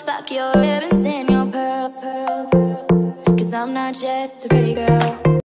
Fuck your ribbons and your pearls, 'cause I'm not just a pretty girl.